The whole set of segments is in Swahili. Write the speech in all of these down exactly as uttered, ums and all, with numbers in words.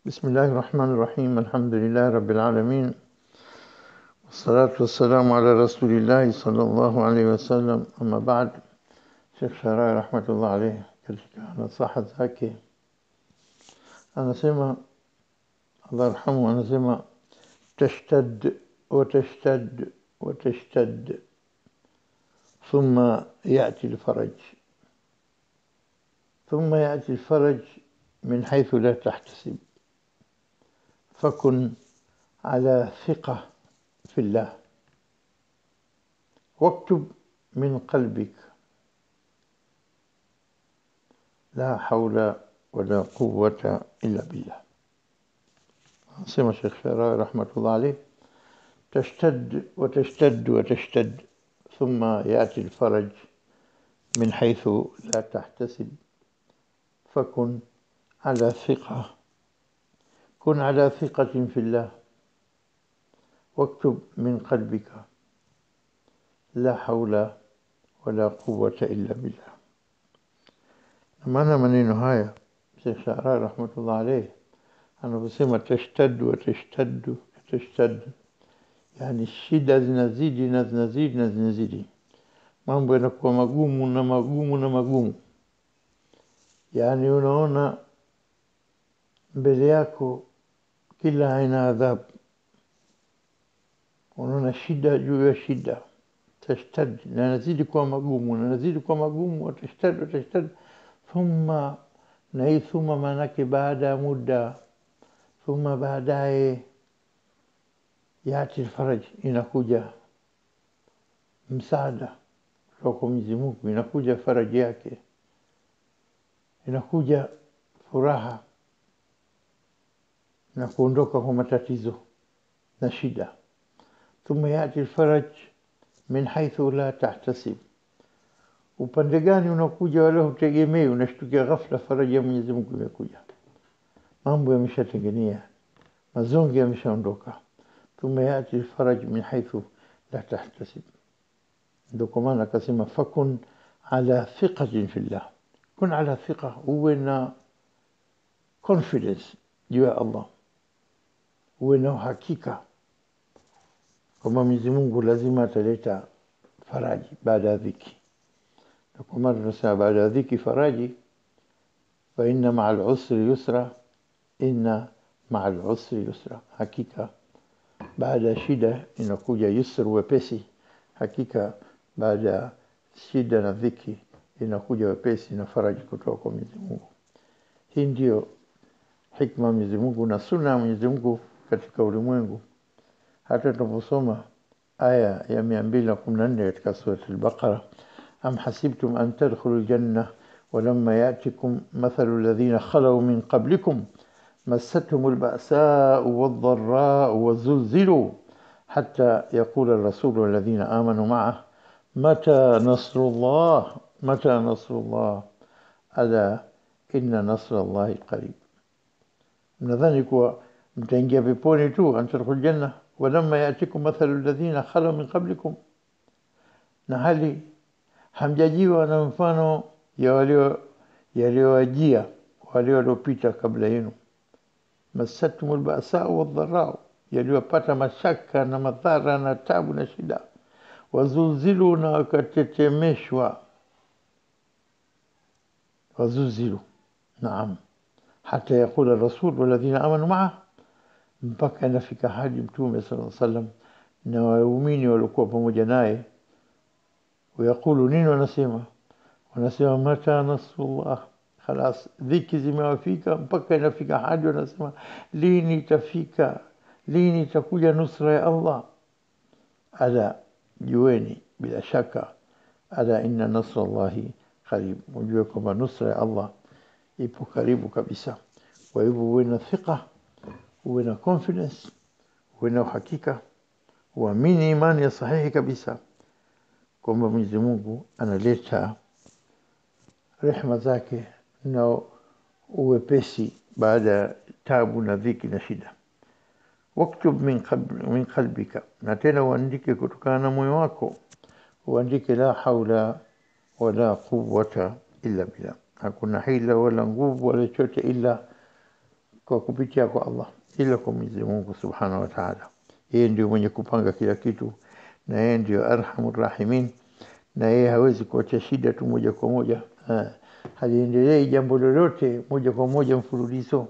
بسم الله الرحمن الرحيم. الحمد لله رب العالمين، والصلاة والسلام على رسول الله صلى الله عليه وسلم. أما بعد، Sheikh Sharai rahmatullah alayhi katika nasaha zake anasema, Allah yarhamu, anasema tashtad wa tashtad wa tashtad thumma ya'ti al-faraj thumma ya'ti al-faraj min haythu la tahtasib فكن على ثقة في الله واكتب من قلبك لا حول ولا قوة إلا بالله. سمع الشيخ شراء رحمة الله عليه: تشتد وتشتد وتشتد ثم يأتي الفرج من حيث لا تحتسب فكن على ثقة كن على ثقة في الله واكتب من قلبك لا حول ولا قوة إلا بالله. maana maneno haya Sheikh Sharai rahmatullah alayhi anaposema tashtaddu wa tashtaddu tashtaddu, yani shida zinazidi na zinazidi na zinazidi, mambo yanakuwa magumu na magumu na magumu, yani unaona mbele yako kila aina adhabu, unaona shida juu ya shida, tashtad na nazidi kuwa magumu na nazidi kuwa magumu, tashtad wa tashtad thumma, na hii thumma maanake baada ya muda, thumma baadaye yati alfaraj, inakuja msaada kutoka kwa Mwenyezi Mungu, inakuja faraji yake, inakuja furaha na kuondoka kwa matatizo na shida. Thumma yati alfaraj min haythu la tahtasib, upande gani unakuja wala hutegemei, unashtukia ghafla faraja ya Mwenyezi Mungu imekuja, mambo yameshatengenea, mazonge yameshaondoka. Thumma yati alfaraj min haythu la tahtasib, ndio kwa maana akasema fakun ala thiqatin fillah, kun ala thiqa, uwe na confidence juu ya Allah, uwe na uhakika kwamba Mwenyezi Mungu lazima ataleta faraji baada ya dhiki. Kwa maana tunasema baada ya dhiki faraji, fa inna ma'al usri yusra, inna ma'al usri yusra, hakika baada ya shida inakuja yusr, wepesi. Hakika baada ya shida na dhiki inakuja wepesi na faraji kutoka kwa Mwenyezi Mungu. Hii ndio hikma Mwenyezi Mungu na sunna ya Mwenyezi Mungu katika ulimwengu. Hata tunaposoma aya ya mia mbili na kumi na nne katika sura al-Baqara: أم حسبتم أن تدخلوا الجنة ولما يأتكم مثل الذين خلوا من قبلكم مستهم البأساء والضراء وزلزلوا حتى يقول الرسول والذين آمنوا معه متى نصر الله متى نصر الله ألا إن نصر الله قريب. mnadhani kuwa mtaingia peponi tu, an tadkhulul janna walamma ya'tikum mathalu alladhina khalu min qablikum, na hali hamjajiwa na mfano ya walio yaliowajia wale waliopita kabla yenu. Masatumul ba'sa wadh-dharra, yaliwapata mashaka na madhara na tabu na shida. Wazulzilu, na wakatetemeshwa. Wazulzilu, naam, hata yakula rasul walladhina amanu ma'a, mpaka inafika hadi Mtume sallallahu alaihi wasallam na waumini waliokuwa pamoja naye, ويقولوا نين ونسيمة ونسيمة متى نصر الله، خلاص ذيك zimewafika mpaka inafika hadi wanasema lini tafika, lini takuja nusra ya Allah. Ala, jueni bila shaka, ala inna nasra Allahi qarib, mjue kwamba nusra ya Allah ipo karibu kabisa. Kwa hivyo uwe na thika, uwe na confidence, uwe na uhakika, uamini imani ya sahihi kabisa kwamba Mwenyezi Mungu analeta rehema zake na uwepesi baada ya tabu na dhiki na shida. Waktub min qalbi min qalbika, na tena uandike kutokana na moyo wako, uandike la haula wala quwwata illa billah, hakuna hila wala nguvu wala chochote ila kwa kupitia kwa Allah, ila kwa Mwenyezi Mungu Subhanahu wa Ta'ala. Yeye ndio mwenye kupanga kila kitu, na yeye ndio Arhamur Rahimin, na yeye hawezi kuacha shida tu moja kwa moja. Ha. Haliendelei jambo lolote moja kwa moja mfululizo.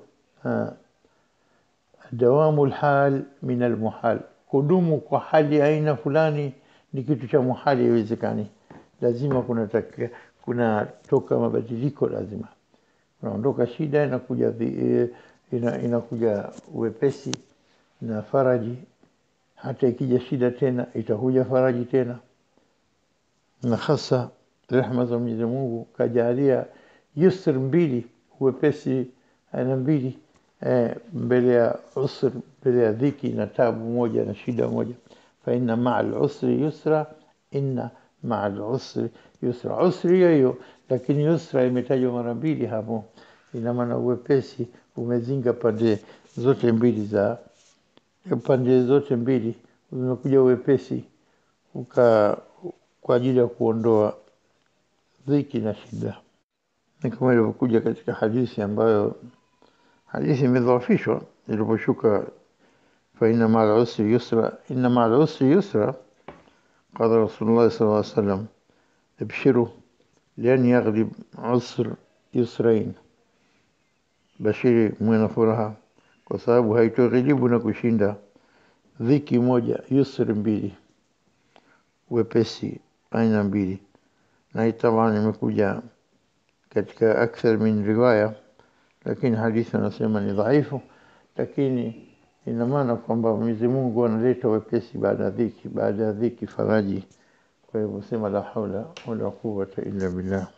Dawamul hal min almuhal, kudumu kwa hali aina fulani ni kitu cha muhali, haiwezekani. Lazima kuna taka, kuna toka mabadiliko, lazima unaondoka shida, inakuja ina, inakuja wepesi na faraji. Hata ikija shida tena itakuja faraji tena. Na hasa rehema za Mwenyezi Mungu kajalia yusr mbili, wepesi aina mbili, eh, mbele ya usr, mbele ya dhiki na tabu moja na shida moja. Fa inna ma'al usri yusra, inna ma'al usri yusra. Usri hiyo, lakini yusra imetajwa mara mbili hapo. Ina maana wepesi umezinga pande zote mbili, za pande zote mbili unakuja wepesi uka kwa ajili ya kuondoa dhiki na shida. Ni kama ilivyokuja katika hadithi ambayo hadithi imedhoofishwa iliposhuka, fa inna ma'al usri yusra, inna ma'al usri yusra. Qala Rasulullah sallallahu alaihi wasallam, ibshiru lan yaghlib usr yusrain, bashiri mwana furaha, kwa sababu haitoghilibu na kushinda dhiki moja, yusr mbili, wepesi aina mbili. Na itaban imekuja katika akthar min riwaya, lakini hadithi anasema ni dhaifu, lakini ina maana kwamba Mwenyezi Mungu analeta wepesi baada ya dhiki, baada ya dhiki faraji. Kwa hivyo sema la haula wala quwwata illa billah.